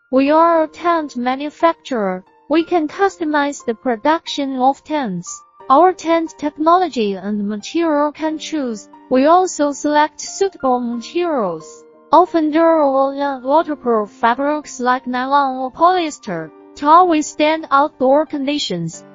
We are a tent manufacturer. We can customize the production of tents. Our tent technology and material can choose. We also select suitable materials, often durable and waterproof fabrics like nylon or polyester, to withstand outdoor conditions.